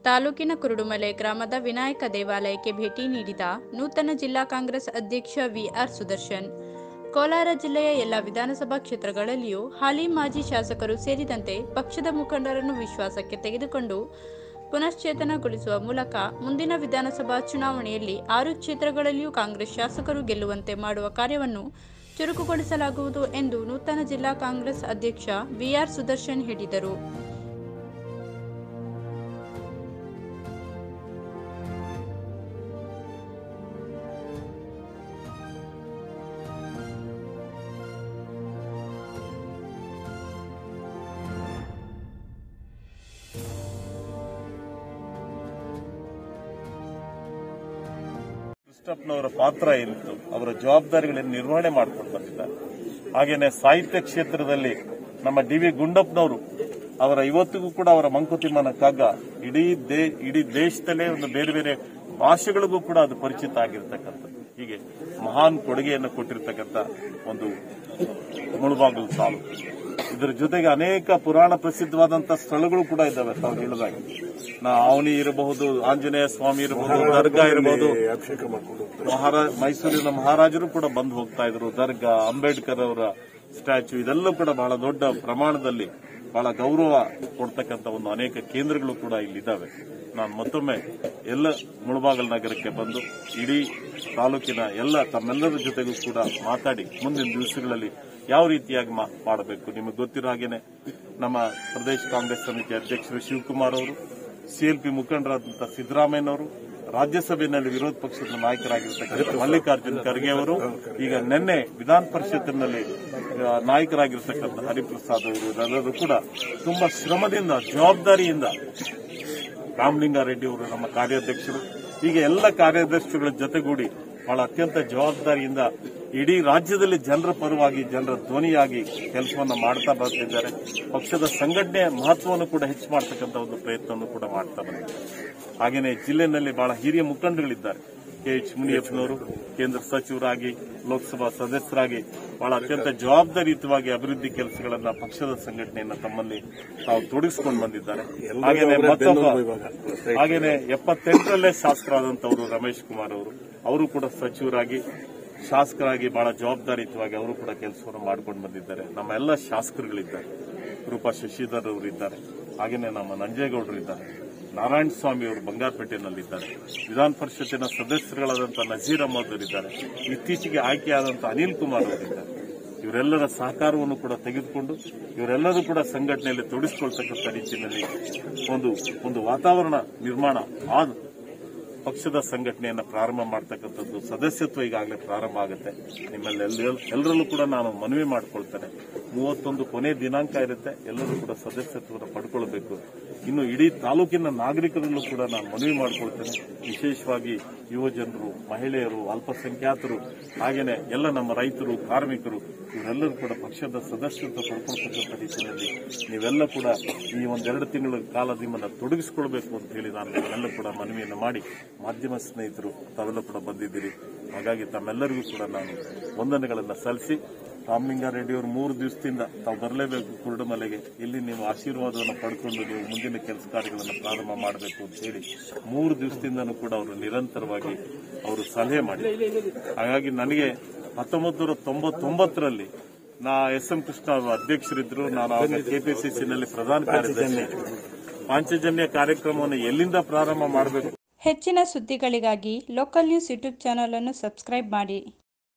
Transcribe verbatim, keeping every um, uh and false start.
ತಾಲೂಕಿನ ಕುರುಡುಮಲೆ ಗ್ರಾಮದ ವಿನಾಯಕ ದೇವಾಲಯಕ್ಕೆ ಭೇಟಿ ನೀಡಿದ ನೂತನ ಜಿಲ್ಲಾ ಕಾಂಗ್ರೆಸ್ ಅಧ್ಯಕ್ಷ ವಿಆರ್ ಸುದರ್ಶನ್. ಕೋಲಾರ ಜಿಲ್ಲೆಯ ಎಲ್ಲ ವಿಧಾನಸಭಾ ಕ್ಷೇತ್ರಗಳಲ್ಲಿಯೂ ಹಾಲಿ ಮಾಜಿ ಶಾಸಕರು ಸೇರಿದಂತೆ ಪಕ್ಷದ ಮುಖಂಡರನ್ನು ವಿಶ್ವಾಸಕ್ಕೆ ತೆಗೆದುಕೊಂಡು ಪುನಶ್ಚೇತನಗೊಳಿಸುವ ಮೂಲಕ ಮುಂದಿನ ವಿಧಾನಸಭಾ ಚುನಾವಣೆಯಲ್ಲಿ ಆರು ಕ್ಷೇತ್ರಗಳಲ್ಲಿಯೂ ಕಾಂಗ್ರೆಸ್ ಶಾಸಕರು ಗೆಲ್ಲುವಂತೆ ಮಾಡುವ ಕಾರ್ಯವನ್ನು ಚುರುಕುಗೊಳಿಸಲಾಗುವುದು ಎಂದು ನೂತನ ಜಿಲ್ಲಾ ಕಾಂಗ್ರೆಸ್ ಅಧ್ಯಕ್ಷ ವಿಆರ್ ಸುದರ್ಶನ್ ಹೇಳಿದರು. ಕೃಷ್ಣಪ್ಪನವರ ಪಾತ್ರ ಏನಿತ್ತು, ಅವರ ಜವಾಬ್ದಾರಿಗಳನ್ನು ನಿರ್ವಹಣೆ ಮಾಡಿಕೊಂಡು ಬಂದಿದ್ದಾರೆ. ಹಾಗೇನೆ ಸಾಹಿತ್ಯ ಕ್ಷೇತ್ರದಲ್ಲಿ ನಮ್ಮ ಡಿ ವಿ ಗುಂಡಪ್ಪನವರು ಅವರ ಇವತ್ತಿಗೂ ಕೂಡ ಅವರ ಮಂಕುತಿಮ್ಮನ ಕಗ್ಗ ಇಡೀ ದೇ ಇಡೀ ದೇಶದಲ್ಲೇ ಒಂದು ಬೇರೆ ಬೇರೆ ಭಾಷೆಗಳಿಗೂ ಕೂಡ ಅದು ಪರಿಚಿತ ಆಗಿರ್ತಕ್ಕಂಥದ್ದು. ಹೀಗೆ ಮಹಾನ್ ಕೊಡುಗೆಯನ್ನು ಕೊಟ್ಟಿರ್ತಕ್ಕಂಥ ಒಂದು ಮುಳುಬಾಗಿಲು ತಾಲೂಕು. ಇದರ ಜೊತೆಗೆ ಅನೇಕ ಪುರಾಣ ಪ್ರಸಿದ್ಧವಾದಂತಹ ಸ್ಥಳಗಳು ಕೂಡ ಇದ್ದಾವೆ. ತಾವು ಹೇಳಿದಾಗ ನಾ ಅವನಿ ಇರಬಹುದು, ಆಂಜನೇಯ ಸ್ವಾಮಿ ಇರಬಹುದು, ದರ್ಗಾ ಇರಬಹುದು, ಮೈಸೂರಿನ ಮಹಾರಾಜರು ಕೂಡ ಬಂದು ಹೋಗ್ತಾ ಇದ್ರು. ದರ್ಗಾ, ಅಂಬೇಡ್ಕರ್ ಅವರ ಸ್ಟ್ಯಾಚ್ಯೂ, ಇದೆಲ್ಲ ಕೂಡ ಬಹಳ ದೊಡ್ಡ ಪ್ರಮಾಣದಲ್ಲಿ ಬಹಳ ಗೌರವ ಕೊಡ್ತಕ್ಕಂಥ ಒಂದು ಅನೇಕ ಕೇಂದ್ರಗಳು ಕೂಡ ಇಲ್ಲಿದ್ದಾವೆ. ನಾನು ಮತ್ತೊಮ್ಮೆ ಎಲ್ಲ ಮುಳಬಾಗಿಲು ನಗರಕ್ಕೆ ಬಂದು ಇಡೀ ತಾಲೂಕಿನ ಎಲ್ಲ ತಮ್ಮೆಲ್ಲರ ಜೊತೆಗೂ ಕೂಡ ಮಾತಾಡಿ ಮುಂದಿನ ದಿವಸಗಳಲ್ಲಿ ಯಾವ ರೀತಿಯಾಗಿ ಮಾಡಬೇಕು. ನಿಮಗೆ ಗೊತ್ತಿರೋ ಹಾಗೇನೆ ನಮ್ಮ ಪ್ರದೇಶ ಕಾಂಗ್ರೆಸ್ ಸಮಿತಿ ಅಧ್ಯಕ್ಷರು ಶಿವಕುಮಾರ್ ಅವರು, ಸಿಎಲ್ಪಿ ಮುಖಂಡರಾದಂತಹ ಸಿದ್ದರಾಮಯ್ಯನವರು, ರಾಜ್ಯಸಭೆಯಲ್ಲಿ ವಿರೋಧ ಪಕ್ಷದ ನಾಯಕರಾಗಿರ್ತಕ್ಕಂಥ ಮಲ್ಲಿಕಾರ್ಜುನ್ ಖರ್ಗೆ ಅವರು, ಈಗ ನಿನ್ನೆ ವಿಧಾನ ಪರಿಷತ್ತಿನಲ್ಲಿ ನಾಯಕರಾಗಿರ್ತಕ್ಕಂಥ ಹರಿಪ್ರಸಾದ್ ಅವರು, ಇವರೆಲ್ಲರೂ ಕೂಡ ತುಂಬಾ ಶ್ರಮದಿಂದ ಜವಾಬ್ದಾರಿಯಿಂದ, ರಾಮಲಿಂಗಾರೆಡ್ಡಿ ಅವರು ನಮ್ಮ ಕಾರ್ಯಾಧ್ಯಕ್ಷರು, ಹೀಗೆ ಎಲ್ಲ ಕಾರ್ಯದರ್ಶಿಗಳ ಜೊತೆಗೂಡಿ ಬಹಳ ಅತ್ಯಂತ ಜವಾಬ್ದಾರಿಯಿಂದ ಇಡೀ ರಾಜ್ಯದಲ್ಲಿ ಜನರ ಪರವಾಗಿ ಜನರ ಧ್ವನಿಯಾಗಿ ಕೆಲಸವನ್ನು ಮಾಡ್ತಾ ಬರ್ತಿದ್ದಾರೆ. ಪಕ್ಷದ ಸಂಘಟನೆಯ ಮಹತ್ವವನ್ನು ಕೂಡ ಹೆಚ್ಚು ಮಾಡತಕ್ಕಂಥ ಒಂದು ಪ್ರಯತ್ನವನ್ನು ಕೂಡ ಮಾಡ್ತಾ ಬಂದಿದ್ದಾರೆ. ಹಾಗೆಯೇ ಜಿಲ್ಲೆಯಲ್ಲಿ ಬಹಳ ಹಿರಿಯ ಮುಖಂಡರುಗಳಿದ್ದಾರೆ. ಕೆ ಎಚ್ ಮುನಿಯಪ್ಪನವರು ಕೇಂದ್ರ ಸಚಿವರಾಗಿ, ಲೋಕಸಭಾ ಸದಸ್ಯರಾಗಿ ಬಹಳ ಅತ್ಯಂತ ಜವಾಬ್ದಾರಿಯುತವಾಗಿ ಅಭಿವೃದ್ಧಿ ಕೆಲಸಗಳನ್ನ, ಪಕ್ಷದ ಸಂಘಟನೆಯನ್ನ ತಮ್ಮಲ್ಲಿ ತಾವು ತೊಡಗಿಸಿಕೊಂಡು ಬಂದಿದ್ದಾರೆ. ಹಾಗೇನೆ ಮತ್ತೊಬ್ಬ ಹಾಗೇನೆ ಎಪ್ಪತ್ತೆಂಟರಲ್ಲೇ ಶಾಸಕರಾದಂತವರು ರಮೇಶ್ ಕುಮಾರ್ ಅವರು, ಅವರು ಕೂಡ ಸಚಿವರಾಗಿ, ಶಾಸಕರಾಗಿ ಬಹಳ ಜವಾಬ್ದಾರಿಯುತವಾಗಿ ಅವರು ಕೂಡ ಕೆಲಸವನ್ನು ಮಾಡ್ಕೊಂಡು ಬಂದಿದ್ದಾರೆ. ನಮ್ಮ ಎಲ್ಲ ಶಾಸಕರುಗಳಿದ್ದಾರೆ. ರೂಪಾ ಶಶಿಧರ್ ಅವರು ಇದ್ದಾರೆ. ಹಾಗೇನೆ ನಮ್ಮ ನಂಜೇಗೌಡರು ಇದ್ದಾರೆ. ನಾರಾಯಣ ಸ್ವಾಮಿ ಅವರು ಬಂಗಾರಪೇಟೆನಲ್ಲಿದ್ದಾರೆ. ವಿಧಾನ ಪರಿಷತ್ತಿನ ಸದಸ್ಯರುಗಳಾದಂತಹ ನಜೀರ್ ಅಹಮದ್ ಅವರಿದ್ದಾರೆ. ಇತ್ತೀಚೆಗೆ ಆಯ್ಕೆಯಾದಂತಹ ಅನಿಲ್ ಕುಮಾರ್ ಅವರಿದ್ದಾರೆ. ಇವರೆಲ್ಲರ ಸಹಕಾರವನ್ನು ಕೂಡ ತೆಗೆದುಕೊಂಡು ಇವರೆಲ್ಲರೂ ಕೂಡ ಸಂಘಟನೆಯಲ್ಲಿ ತೊಡಗಿಸಿಕೊಳ್ತಕ್ಕಂಥ ನಿಟ್ಟಿನಲ್ಲಿ ಒಂದು ಒಂದು ವಾತಾವರಣ ನಿರ್ಮಾಣ ಆದ ಪಕ್ಷದ ಸಂಘಟನೆಯನ್ನು ಪ್ರಾರಂಭ ಮಾಡತಕ್ಕಂಥದ್ದು, ಸದಸ್ಯತ್ವ ಈಗಾಗಲೇ ಪ್ರಾರಂಭ ಆಗುತ್ತೆ. ನಿಮ್ಮಲ್ಲಿ ಎಲ್ಲರಲ್ಲೂ ಕೂಡ ನಾನು ಮನವಿ ಮಾಡಿಕೊಳ್ತೇನೆ, ಮೂವತ್ತೊಂದು ಕೊನೆ ದಿನಾಂಕ ಇರುತ್ತೆ. ಎಲ್ಲರೂ ಕೂಡ ಸದಸ್ಯತ್ವವನ್ನು ಪಡ್ಕೊಳ್ಬೇಕು. ಇನ್ನು ಇಡೀ ತಾಲೂಕಿನ ನಾಗರಿಕರಲ್ಲೂ ಕೂಡ ನಾನು ಮನವಿ ಮಾಡಿಕೊಳ್ತೇನೆ. ವಿಶೇಷವಾಗಿ ಯುವ ಜನರು, ಮಹಿಳೆಯರು, ಅಲ್ಪಸಂಖ್ಯಾತರು, ಹಾಗೇನೆ ಎಲ್ಲ ನಮ್ಮ ರೈತರು, ಕಾರ್ಮಿಕರು, ಇವರೆಲ್ಲರೂ ಕೂಡ ಪಕ್ಷದ ಸದಸ್ಯತ್ವ ಪಡ್ಕೊಳ್ತಕ್ಕಂಥ ರೀತಿಯಲ್ಲಿ ನೀವೆಲ್ಲ ಕೂಡ ಈ ಒಂದೆರಡು ತಿಂಗಳ ಕಾಲ ನಿಮ್ಮನ್ನು ತೊಡಗಿಸಿಕೊಳ್ಬೇಕು ಅಂತ ಹೇಳಿ ನಾನು ನಿಮ್ಮೆಲ್ಲ ಕೂಡ ಮನವಿಯನ್ನು ಮಾಡಿ, ಮಾಧ್ಯಮ ಸ್ನೇಹಿತರು ತಾವೆಲ್ಲ ಕೂಡ ಬಂದಿದ್ದೀರಿ. ಹಾಗಾಗಿ ತಮ್ಮೆಲ್ಲರಿಗೂ ಕೂಡ ನಾನು ವಂದನೆಗಳನ್ನು ಸಲ್ಲಿಸಿ, ರಾಮಲಿಂಗಾರೆಡ್ಡಿ ಅವರು ಮೂರು ದಿವಸದಿಂದ ತಾವು ಬರಲೇಬೇಕು ಕುರುಡುಮಲೆಗೆ, ಇಲ್ಲಿ ನೀವು ಆಶೀರ್ವಾದವನ್ನು ಪಡ್ಕೊಂಡು ನೀವು ಮುಂದಿನ ಕೆಲಸ ಕಾರ್ಯಗಳನ್ನು ಪ್ರಾರಂಭ ಮಾಡಬೇಕು ಅಂತ ಹೇಳಿ ಮೂರು ದಿವಸದಿಂದನೂ ಕೂಡ ಅವರು ನಿರಂತರವಾಗಿ ಅವರು ಸಲಹೆ ಮಾಡಿದ್ದಾರೆ. ಹಾಗಾಗಿ ನನಗೆ ಹತ್ತೊಂಬತ್ತು ನೂರ ತೊಂಬತ್ತೊಂಬತ್ತರಲ್ಲಿ ನಾ ಎಸ್ ಎಂ ಕೃಷ್ಣ ಅವರು ಅಧ್ಯಕ್ಷರಿದ್ರು. ನಾನು ಆಗ ಕೆಪಿಸಿಸಿನಲ್ಲಿ ಪ್ರಧಾನ ಕಾರ್ಯದರ್ಶಿ. ಪಾಂಚಜನ್ಯ ಕಾರ್ಯಕ್ರಮವನ್ನು ಎಲ್ಲಿಂದ ಪ್ರಾರಂಭ ಮಾಡಬೇಕು. ಹೆಚ್ಚಿನ ಸುದ್ದಿಗಳಿಗಾಗಿ ಲೋಕಲ್ ನ್ಯೂಸ್ ಯೂಟ್ಯೂಬ್ ಚಾನೆಲ್ ಅನ್ನು ಸಬ್ಸ್ಕ್ರೈಬ್ ಮಾಡಿ.